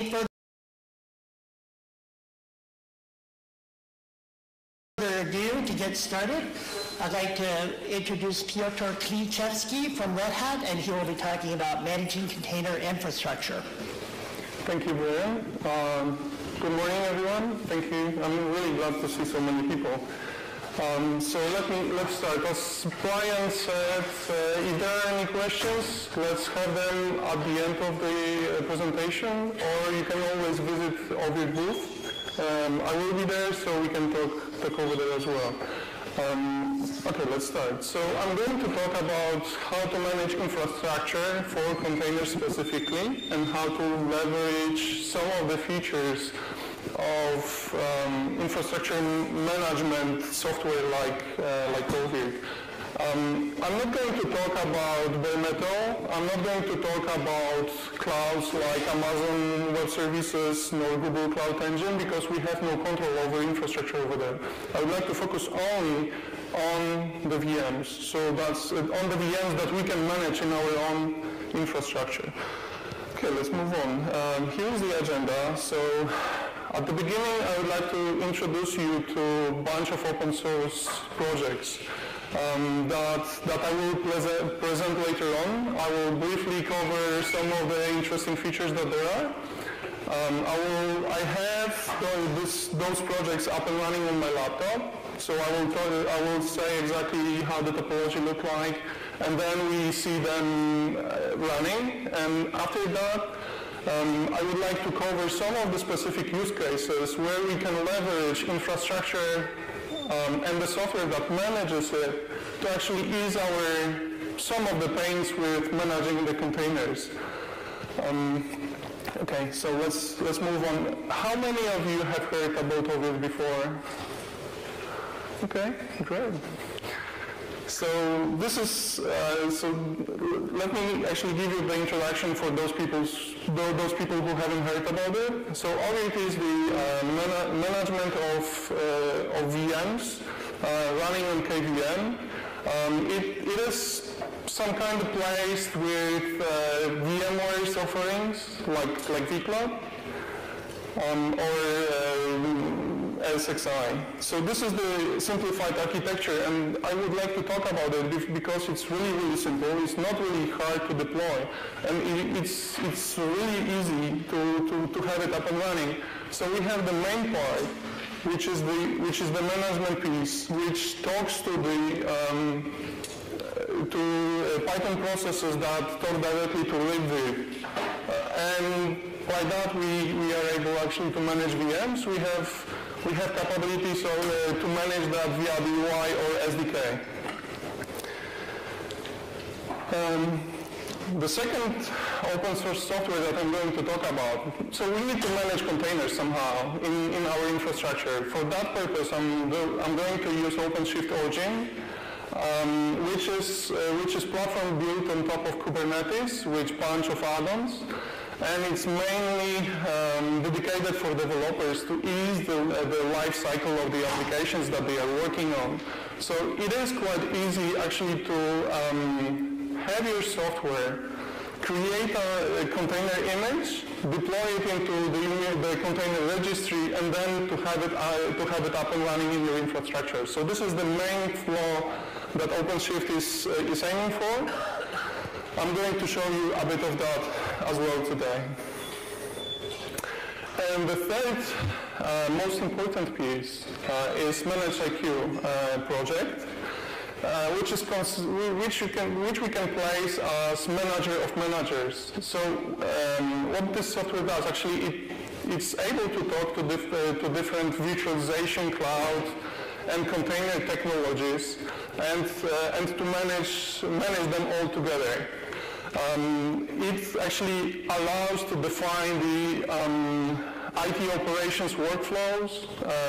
further ado, to get started, I'd like to introduce Piotr Klichewski from Red Hat, and he will be talking about managing container infrastructure. Thank you, Brian. Good morning, everyone. Thank you. I'm really glad to see so many people. So let's start. As Brian said, if there are any questions, let's have them at the end of the presentation, or you can always visit Ovid booth. I will be there, so we can talk over there as well. Okay, let's start. So I'm going to talk about how to manage infrastructure for containers specifically, and how to leverage some of the features of infrastructure management software like Ovid. I'm not going to talk about bare metal. I'm not going to talk about clouds like Amazon Web Services nor Google Cloud Engine, because we have no control over infrastructure over there. I would like to focus only on the VMs. So that's on the VMs that we can manage in our own infrastructure. Okay, let's move on. Here's the agenda. So at the beginning, I would like to introduce you to a bunch of open source projects that I will present later on. I will briefly cover some of the interesting features that there are. I have those projects up and running on my laptop, so I will say exactly how the topology look like, and then we see them running. And after that, I would like to cover some of the specific use cases where we can leverage infrastructure and the software that manages it to actually ease some of the pains with managing the containers. Okay, so let's move on. How many of you have heard about Ovid before? Okay, great. So this is, so let me actually give you the introduction for those people who haven't heard about it. So Ovid is the management of VMs running on KVM. It is some kind of placed with VMware's offerings like vCloud or SXI. So this is the simplified architecture, and I would like to talk about it because it's really simple. It's not really hard to deploy, and it's really easy to have it up and running. So we have the main part, which is the management piece, which talks to the Python processes that talk directly to libvirt, and by that we are able actually to manage VMs. We have capabilities to manage that via the UI or SDK. The second open source software that I'm going to talk about, so we need to manage containers somehow in our infrastructure. For that purpose, I'm going to use OpenShift Origin, which is platform built on top of Kubernetes with a bunch of add-ons. And it's mainly dedicated for developers to ease the life cycle of the applications that they are working on. So it is quite easy actually to have your software create a container image, deploy it into the container registry, and then to have it up and running in your infrastructure. So this is the main flow that OpenShift is aiming for. I'm going to show you a bit of that as well today. And the third most important piece is ManageIQ project, which we can place as manager of managers. So what this software does, actually, it's able to talk to different virtualization cloud and container technologies, and to manage them all together. It actually allows to define the IT operations workflows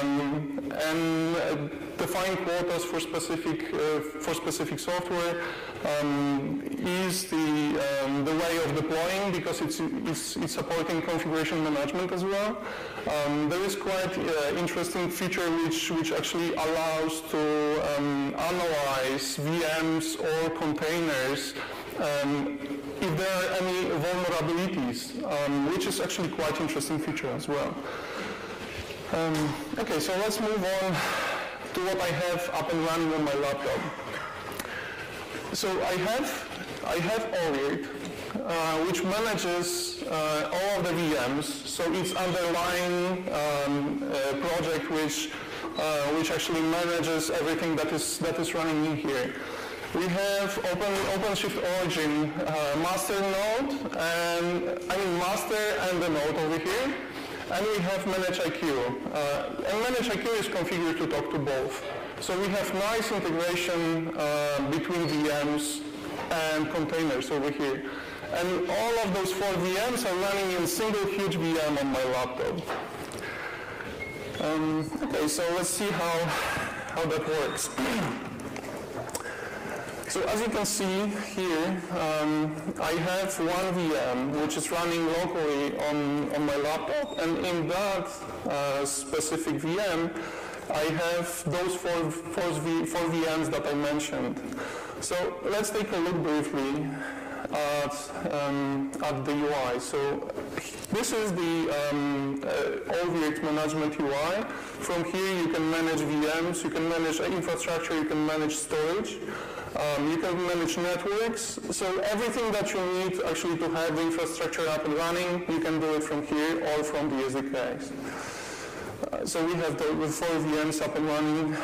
and define quotas for specific software. Is the way of deploying, because it's supporting configuration management as well. There is quite interesting feature which actually allows to analyze VMs or containers if there are any vulnerabilities, which is actually quite interesting feature as well. Okay, so let's move on to what I have up and running on my laptop. So I have Ovirt, which manages all of the VMs. So it's underlying project which actually manages everything that is running in here. We have OpenShift Origin master node, master and the node over here, and we have ManageIQ. And ManageIQ is configured to talk to both. So we have nice integration between VMs and containers over here. And all of those 4 VMs are running in a single huge VM on my laptop. Okay, so let's see how that works. So as you can see here, I have one VM which is running locally on my laptop, and in that specific VM, I have those four VMs that I mentioned. So let's take a look briefly at the UI. So this is the Ovirt management UI. From here you can manage VMs, you can manage infrastructure, you can manage storage. You can manage networks, so everything that you need actually to have the infrastructure up and running, you can do it from here or from the SDKs. So we have the 4 VMs up and running.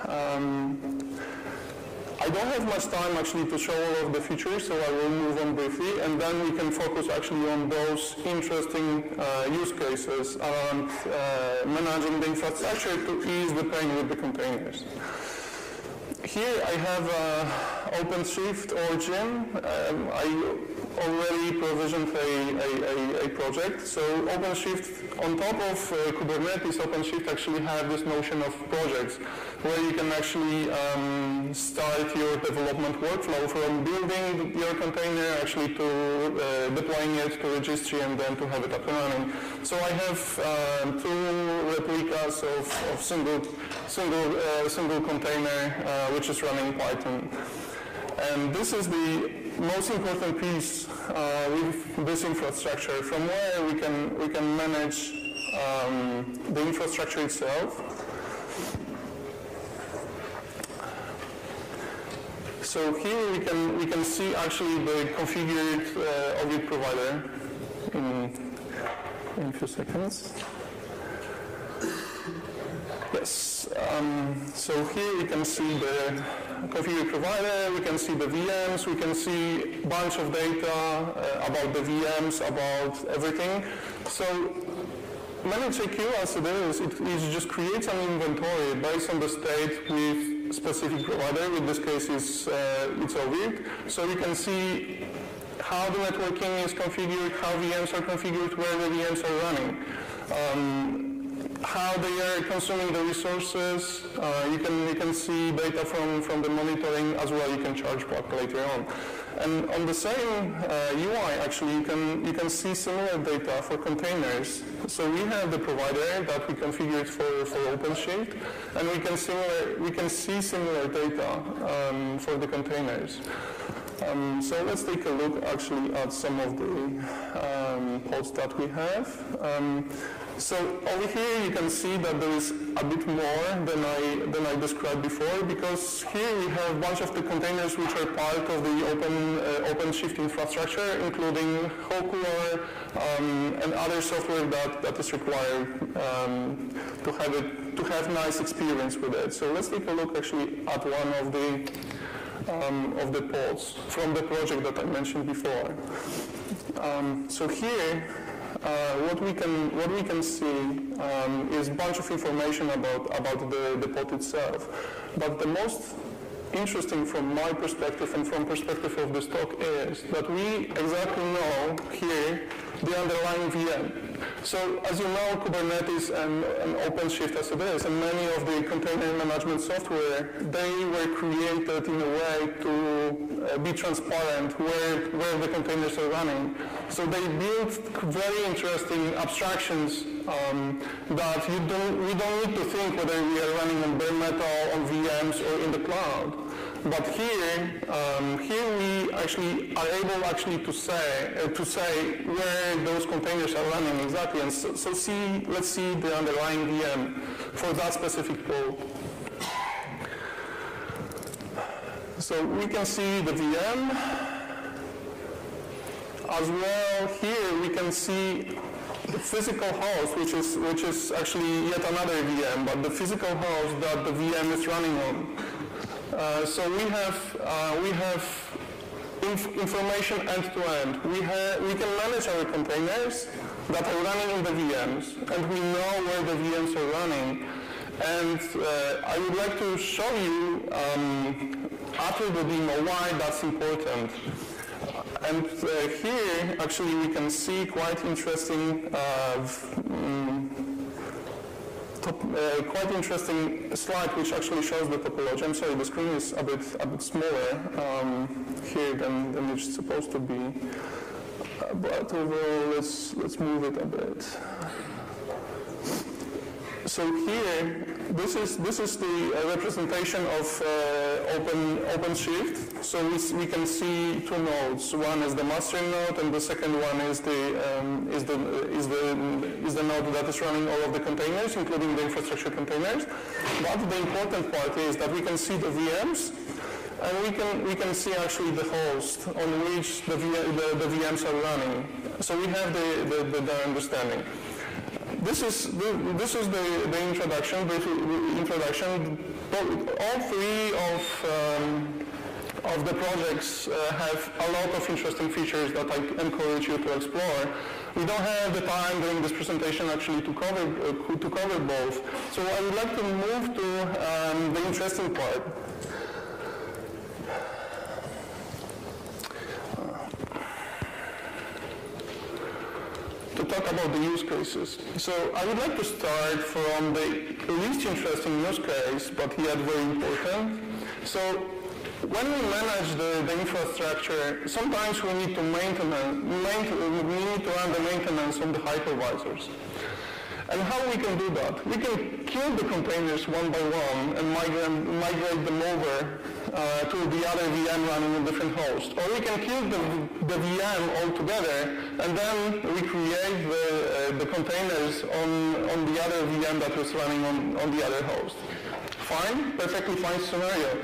I don't have much time actually to show all of the features, so I will move on briefly, and then we can focus actually on those interesting use cases around managing the infrastructure to ease the pain with the containers. Here I have OpenShift Origin. I already provisioned a project. So OpenShift, on top of Kubernetes, OpenShift actually have this notion of projects where you can actually start your development workflow from building your container actually to deploying it to registry and then to have it up and running. So I have 2 replicas of single container which is running Python. And this is the most important piece with this infrastructure, from where we can manage the infrastructure itself. So here we can see actually the configured Ovirt provider in a few seconds. Yes, so here we can see the configured provider, we can see the VMs, we can see a bunch of data about the VMs, about everything. So ManageIQ, as it is, it just creates an inventory based on the state with specific provider. In this case, it's Ovirt. So you can see how the networking is configured, how VMs are configured, where the VMs are running. How they are consuming the resources. You can see data from the monitoring as well. You can charge back later on. And on the same UI, actually, you can see similar data for containers. So we have the provider that we configured for OpenShift, and we can see similar data for the containers. So let's take a look actually at some of the pods that we have. So over here you can see that there is a bit more than I described before, because here we have a bunch of the containers which are part of the OpenShift infrastructure, including Hokulor and other software that is required to have nice experience with it. So let's take a look actually at one of the pods from the project that I mentioned before. So here, what we can see is a bunch of information about the pod itself. But the most interesting from my perspective and from perspective of this talk is that we exactly know here the underlying VM. So as you know, Kubernetes and OpenShift as it is, and many of the container management software, they were created in a way to be transparent where the containers are running. So they built very interesting abstractions that we don't need to think whether we are running on bare metal, on VMs, or in the cloud. But here we actually are able to say where those containers are running exactly. And so let's see the underlying VM for that specific pool. So we can see the VM. As well, here we can see the physical host, which is actually yet another VM, but the physical host that the VM is running on. So we have information end to end. We can manage our containers that are running in the VMs, and we know where the VMs are running. And I would like to show you after the demo why that's important. And here, actually, we can see quite interesting slide which actually shows the topology. I'm sorry, the screen is a bit smaller here than it's supposed to be. But overall, let's move it a bit. So here, this is the representation of OpenShift. So we can see two nodes. One is the mastering node, and the second one is the node that is running all of the containers, including the infrastructure containers. But the important part is that we can see the VMs, and we can see actually the host on which the VMs are running. So we have the understanding. This is the introduction. All three of the projects have a lot of interesting features that I encourage you to explore. We don't have the time during this presentation actually to cover both. So I would like to move to the interesting part. To talk about the use cases. So I would like to start from the least interesting use case, but yet very important. So when we manage the infrastructure, sometimes we need to run the maintenance on the hypervisors. And how we can do that? We can kill the containers one by one and migrate them over to the other VM running on different host. Or we can kill the VM altogether and then recreate the containers on the other VM that was running on the other host. Fine, perfectly fine scenario.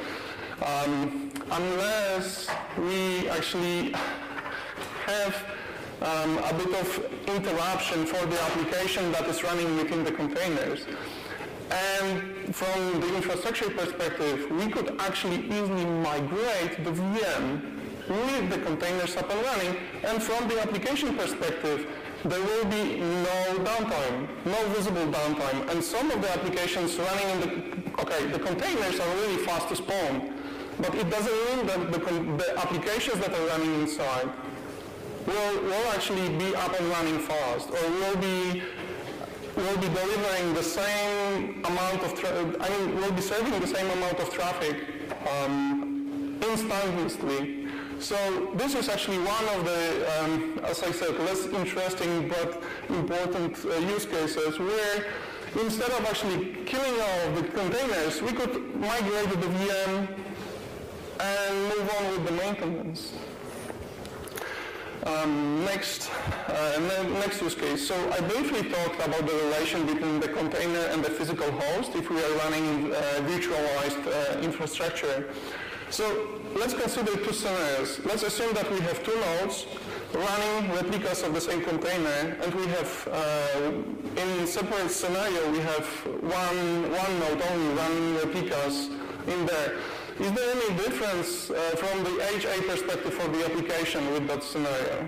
Unless we actually have a bit of interruption for the application that is running within the containers. And from the infrastructure perspective, we could actually easily migrate the VM with the containers up and running. And from the application perspective, there will be no downtime, no visible downtime. And some of the applications running in the containers are really fast to spawn. But it doesn't mean that the applications that are running inside will actually be up and running fast, or will be delivering the same amount of will be serving the same amount of traffic instantaneously. So this is actually one of the, as I said, less interesting but important use cases where instead of actually killing all of the containers, we could migrate the VM and move on with the maintenance. Next use case. So I briefly talked about the relation between the container and the physical host if we are running virtualized infrastructure. So let's consider two scenarios. Let's assume that we have two nodes running replicas of the same container, and we have, in separate scenario, we have one node only running replicas in there. Is there any difference from the HA perspective for the application with that scenario?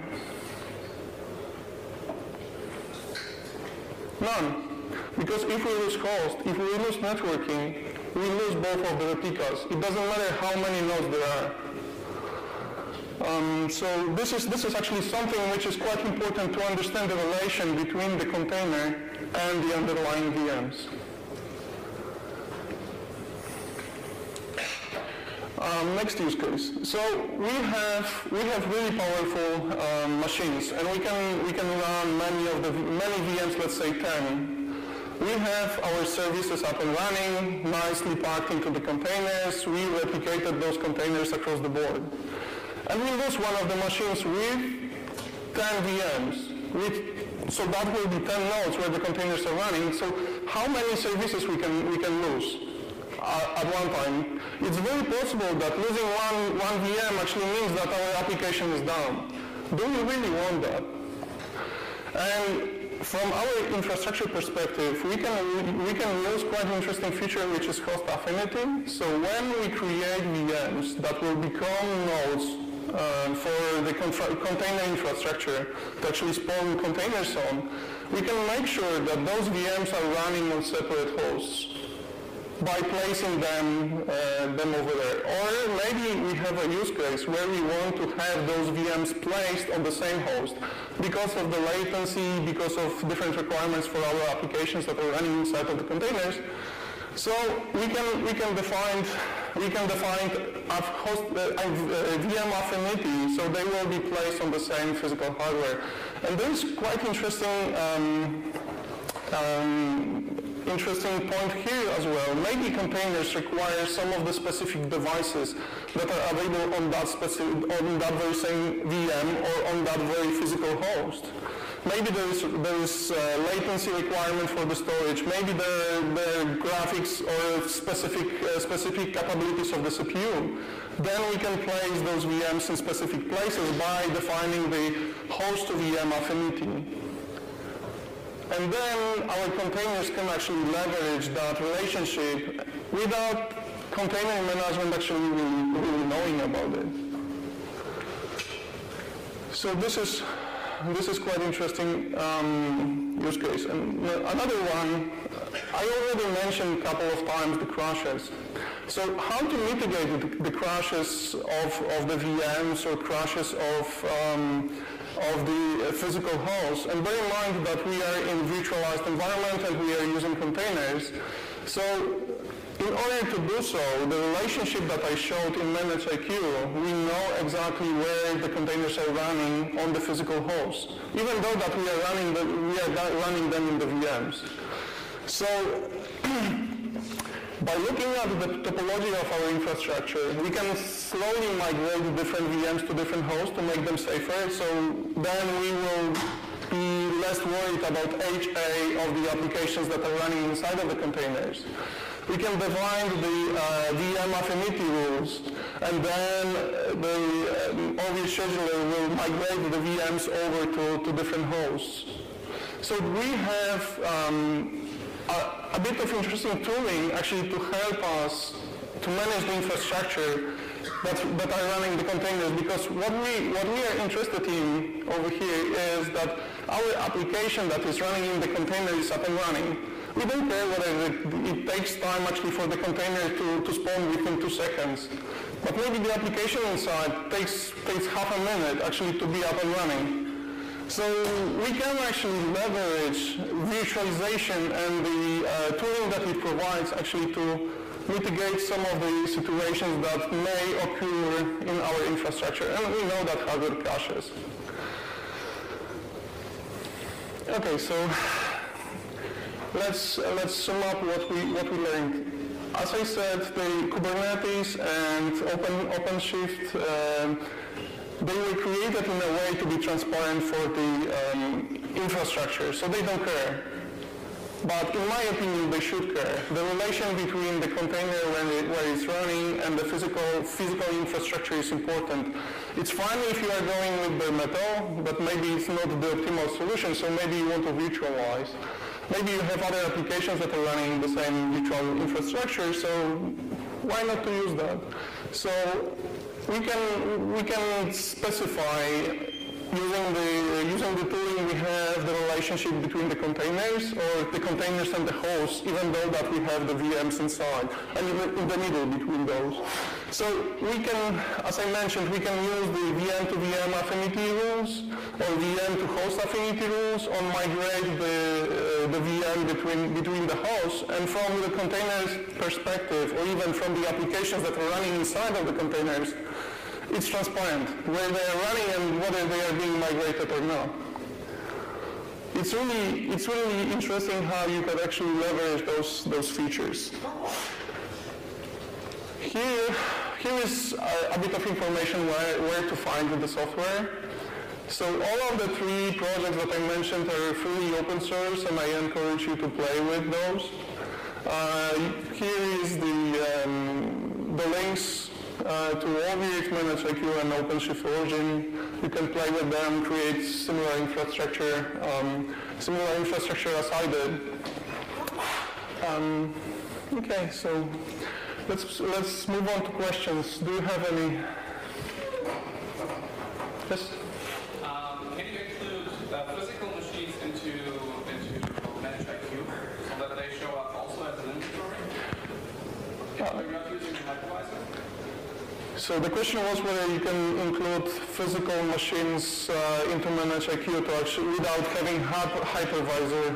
None. Because if we lose host, if we lose networking, we lose both of the replicas. It doesn't matter how many nodes there are. So this is actually something which is quite important to understand the relation between the container and the underlying VMs. Next use case. So we have really powerful machines, and we can run many VMs, let's say 10. we have our services up and running, nicely packed into the containers. We replicated those containers across the board. And we lose one of the machines with 10 VMs. So that will be 10 nodes where the containers are running. So how many services we can lose at one time? It's very possible that losing one VM actually means that our application is down. Do we really want that? And from our infrastructure perspective, we can use quite an interesting feature, which is host affinity. So when we create VMs that will become nodes for the container infrastructure to actually spawn containers on, we can make sure that those VMs are running on separate hosts by placing them over there. Or maybe we have a use case where we want to have those VMs placed on the same host because of the latency, because of different requirements for our applications that are running inside of the containers. So we can define a host VM affinity, so they will be placed on the same physical hardware. And there is quite interesting point here as well. Maybe containers require some of the specific devices that are available on that very same VM or on that very physical host. Maybe there is latency requirement for the storage. Maybe there are graphics or specific capabilities of the CPU. Then we can place those VMs in specific places by defining the host to VM affinity. And then our containers can actually leverage that relationship without container management actually really knowing about it. So this is quite interesting use case. And another one, I already mentioned a couple of times the crashes. So how to mitigate the crashes of the VMs or crashes of the physical host, and bear in mind that we are in virtualized environment and we are using containers. So in order to do so, the relationship that I showed in ManageIQ, we know exactly where the containers are running on the physical host, even though that we are running them in the VMs. So by looking at the topology of our infrastructure, we can slowly migrate different VMs to different hosts to make them safer. So then we will be less worried about HA of the applications that are running inside of the containers. We can define the VM affinity rules, and then the OV scheduler will migrate the VMs over to different hosts. So we have a bit of interesting tooling actually to help us to manage the infrastructure that are running the containers, because what we are interested in over here is that our application that is running in the container is up and running. We don't care whether it takes time actually for the container to spawn within 2 seconds. But maybe the application inside takes half a minute actually to be up and running. So we can actually leverage virtualization and the tooling that it provides actually to mitigate some of the situations that may occur in our infrastructure. And we know that hardware crashes. Okay, so let's sum up what we learned. As I said, the Kubernetes and OpenShift, they were created in a way to be transparent for the infrastructure, so they don't care. But in my opinion, they should care. The relation between the container where it's running and the physical infrastructure is important. It's fine if you are going with bare metal, but maybe it's not the optimal solution, so maybe you want to virtualize. Maybe you have other applications that are running in the same virtual infrastructure, so why not to use that? So we can specify using the tooling we have the relationship between the containers or the containers and the hosts, even though that we have the VMs inside and in the middle between those. So we can, as I mentioned, we can use the VM to VM affinity rules or VM to host affinity rules or migrate the VM between the hosts, and from the containers perspective or even from the applications that are running inside of the containers, it's transparent where they are running and whether they are being migrated or not. it's really interesting how you can actually leverage those features. Here is a bit of information where to find the software. So all of the 3 projects that I mentioned are fully open source, and I encourage you to play with those. Here is the links to OVX, ManageIQ, and OpenShift Origin. You can play with them, create similar infrastructure as I did. Okay, so let's move on to questions. Do you have any? Yes. Can you include physical machines into ManageIQ so that they show up also as an inventory? If you're not using a hypervisor? So the question was whether you can include physical machines into ManageIQ to actually, without having hypervisor.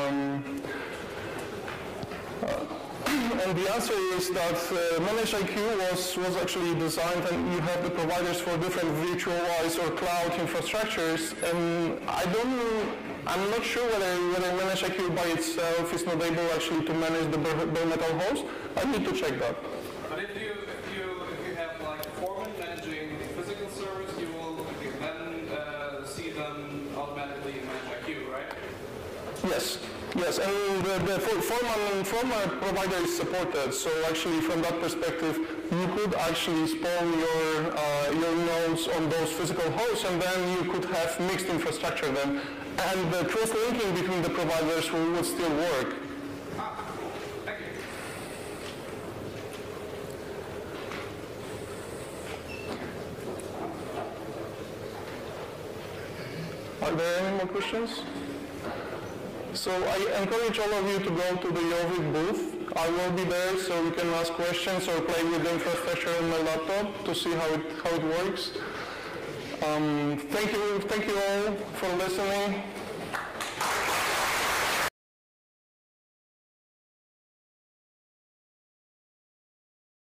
And the answer is that ManageIQ was actually designed, and you have the providers for different virtualized or cloud infrastructures. And I'm not sure whether ManageIQ by itself is not able actually to manage the bare metal host. I need to check that. But if you have like Foreman managing the physical servers, you will then see them automatically in ManageIQ, right? Yes, and the former provider is supported, so actually from that perspective, you could actually spawn your nodes on those physical hosts, and then you could have mixed infrastructure then, and the cross-linking between the providers would still work. Thank you. Are there any more questions? So I encourage all of you to go to the Jovic booth. I will be there, so you can ask questions or play with the infrastructure on my laptop to see how it works. Thank you all for listening.